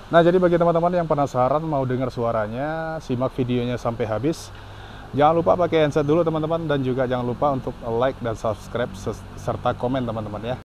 Nah, jadi bagi teman-teman yang penasaran mau dengar suaranya, simak videonya sampai habis. Jangan lupa pakai headset dulu teman-teman, dan juga jangan lupa untuk like dan subscribe serta komen teman-teman ya.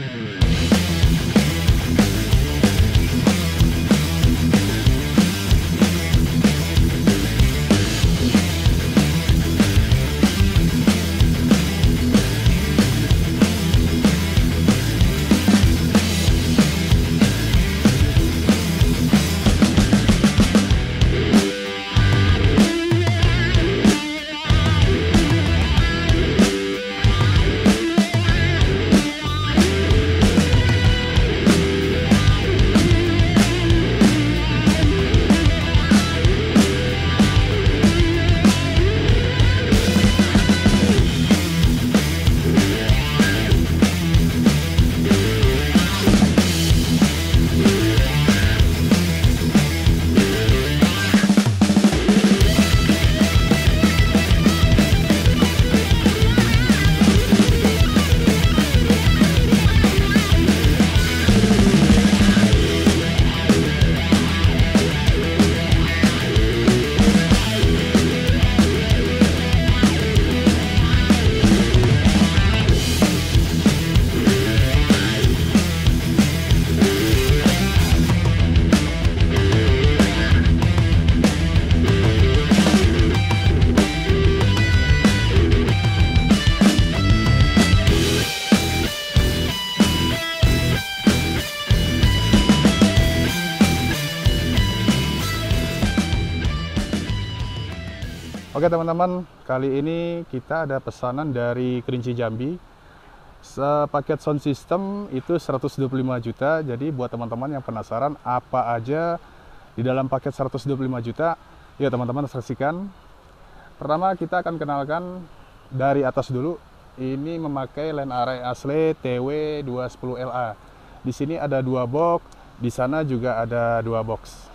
Oke teman-teman, kali ini kita ada pesanan dari Kerinci Jambi. Paket sound system itu 125 juta. Jadi buat teman-teman yang penasaran apa aja di dalam paket 125 juta, yuk teman-teman saksikan. Pertama kita akan kenalkan dari atas dulu. Ini memakai line array asli TW210LA. Di sini ada 2 box, di sana juga ada 2 box.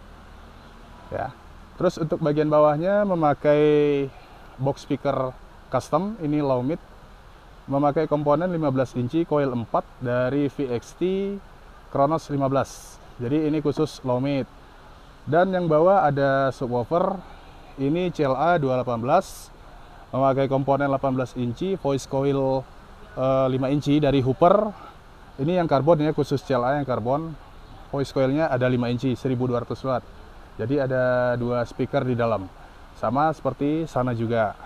Ya. Terus untuk bagian bawahnya memakai box speaker custom, ini low mid, memakai komponen 15 inci coil 4 dari VXT Kronos 15. Jadi ini khusus low mid. Dan yang bawah ada subwoofer, ini CLA 218, memakai komponen 18 inci voice coil 5 inci dari Hooper. Ini yang karbon ya, khusus CLA yang karbon. Voice coilnya ada 5 inci 1200 watt. Jadi ada 2 speaker di dalam, sama seperti sana juga.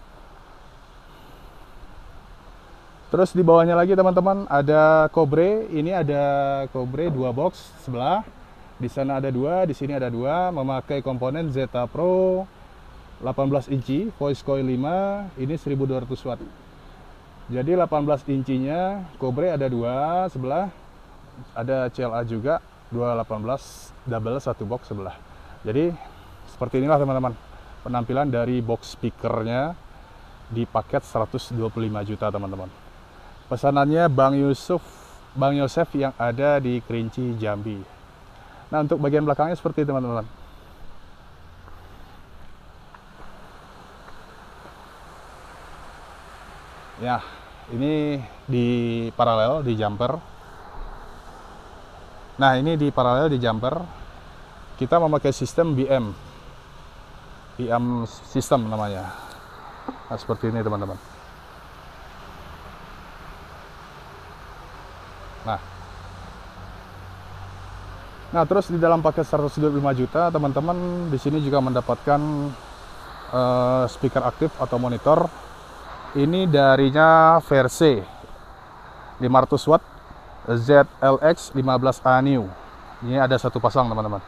Terus di bawahnya lagi teman-teman ada Cobre. Ini ada Cobre 2 box sebelah. Di sana ada 2, di sini ada 2, memakai komponen Zeta Pro 18 inci, voice coil 5, ini 1200 watt. Jadi 18 incinya Cobre ada 2 sebelah, ada CLA juga 218 double 1 box sebelah. Jadi seperti inilah teman-teman penampilan dari box speakernya di paket 125 juta teman-teman. Pesanannya Bang Yosef yang ada di Kerinci Jambi. Nah untuk bagian belakangnya seperti teman-teman. Ya ini di paralel di jumper. Nah ini di paralel di jumper. Kita memakai sistem BM sistem namanya. Nah, seperti ini teman-teman. Nah, terus di dalam paket 125 juta teman-teman di sini juga mendapatkan speaker aktif atau monitor. Ini darinya versi 500 watt ZLX 15A New. Ini ada 1 pasang teman-teman.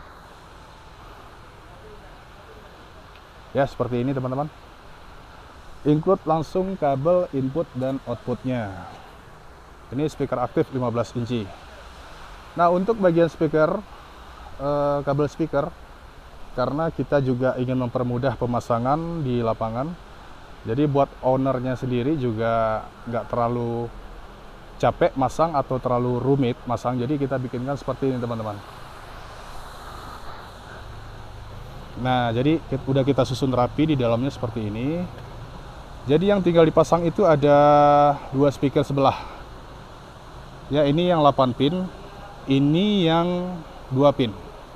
Ya seperti ini teman-teman. Include langsung kabel input dan outputnya. Ini speaker aktif 15 inci. Nah untuk bagian speaker, kabel speaker, karena kita juga ingin mempermudah pemasangan di lapangan, jadi buat ownernya sendiri juga nggak terlalu capek masang atau terlalu rumit masang, jadi kita bikinkan seperti ini teman-teman. Nah, jadi udah kita susun rapi di dalamnya seperti ini. Jadi yang tinggal dipasang itu ada 2 speaker sebelah. Ya, ini yang 8 pin, ini yang 2 pin.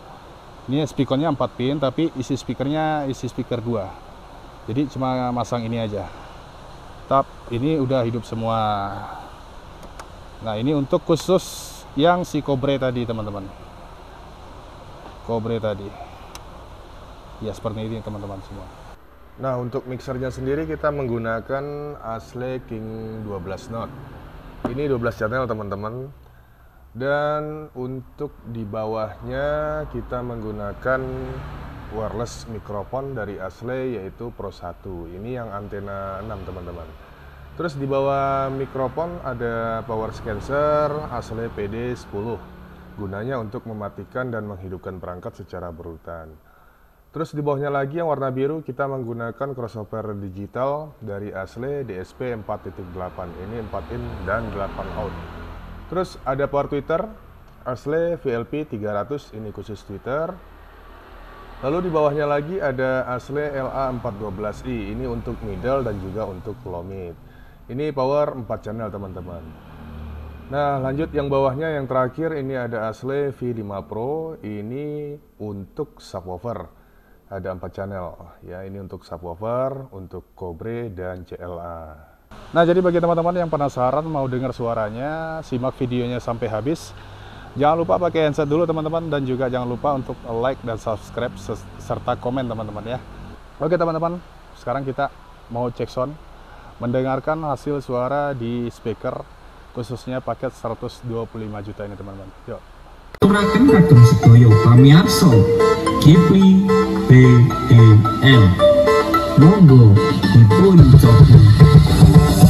Ini speakernya 4 pin, tapi isi speakernya isi speaker 2. Jadi cuma masang ini aja. Ini udah hidup semua. Nah, ini untuk khusus yang si Cobre tadi, teman-teman. Cobre tadi. Ya, seperti ini teman-teman semua. Nah, untuk mixernya sendiri kita menggunakan Ashle King 12 Note. Ini 12 channel, teman-teman. Dan untuk di bawahnya kita menggunakan wireless mikrofon dari Ashle, yaitu Pro 1. Ini yang antena 6, teman-teman. Terus di bawah mikrofon ada power sensor Ashle PD10. Gunanya untuk mematikan dan menghidupkan perangkat secara berurutan. Terus di bawahnya lagi yang warna biru kita menggunakan crossover digital dari Ashle DSP 4.8. Ini 4 in dan 8 out. Terus ada power tweeter Ashle VLP 300, ini khusus tweeter. Lalu di bawahnya lagi ada Ashle LA412i, ini untuk middle dan juga untuk low mid. Ini power 4 channel, teman-teman. Nah, lanjut yang bawahnya yang terakhir ini ada Ashle V5 Pro, ini untuk subwoofer. Ada 4 channel ya, ini untuk subwoofer, untuk Cobre dan CLA. Nah, jadi bagi teman-teman yang penasaran mau dengar suaranya, simak videonya sampai habis. Jangan lupa pakai handset dulu, teman-teman, dan juga jangan lupa untuk like dan subscribe serta komen, teman-teman ya. Oke, teman-teman, sekarang kita mau cek sound, mendengarkan hasil suara di speaker, khususnya paket 125 juta ini, teman-teman. Yuk. Aturaken kagem sedaya pamirsa Kipli BDL. Monggo dipun coba.